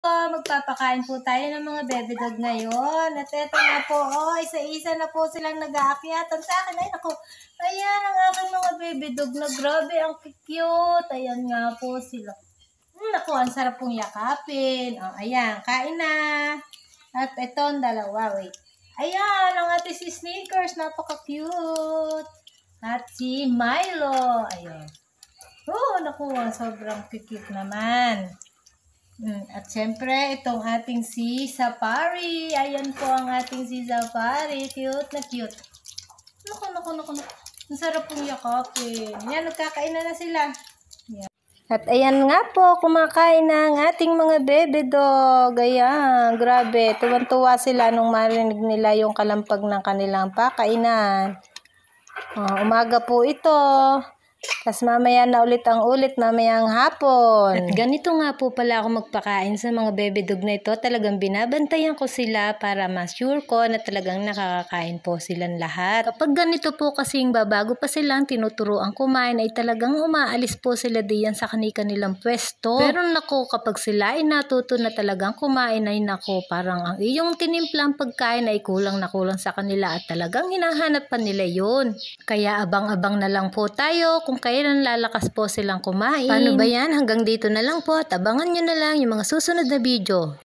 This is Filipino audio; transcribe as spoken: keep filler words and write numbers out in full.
Magpapakain po tayo ng mga baby dog ngayon. At eto nga po, oh, isa-isa na po silang nag-aakyatan sa akin. Ay, naku, ayan ang aking mga baby dog na grabe, ang cute. Ayan nga po sila. Hmm, naku, ang sarap pong yakapin. Oh, ayan, kain na. At eto ang dalawa, wait. Ayan, ang ating si Snickers, napaka-cute. At si Milo, ayun. Oh, naku, sobrang cute naman. Mm, at syempre, itong ating si Safari. Ayan po ang ating si Safari. Cute na cute. Naku, naku, naku, naku. Ang sarap pong yakapin. Yan, nagkakain na na sila. Yan. At ayan nga po, kumakain na ang ating mga baby dog. Ayan, grabe. Tuwan-tuwa sila nung marinig nila yung kalampag ng kanilang pakainan. Oh, umaga po ito. Tapos mamaya na ulit ang ulit, mamayang hapon. At ganito nga po pala ako magpakain sa mga baby dog na ito. Talagang binabantayan ko sila para ma-sure ko na talagang nakakakain po silang lahat. Kapag ganito po kasing babago pa silang tinuturuan kumain ay talagang umaalis po sila diyan sa kani-kanilang pwesto. Pero naku, kapag sila ay natuto na talagang kumain ay naku, parang ang iyong tinimplang pagkain ay kulang na kulang sa kanila at talagang hinahanap pa nila yun. Kaya abang-abang na lang po tayo kung kailan lalakas po silang kumain. Paano ba yan? Hanggang dito na lang po at abangan nyo na lang yung mga susunod na video.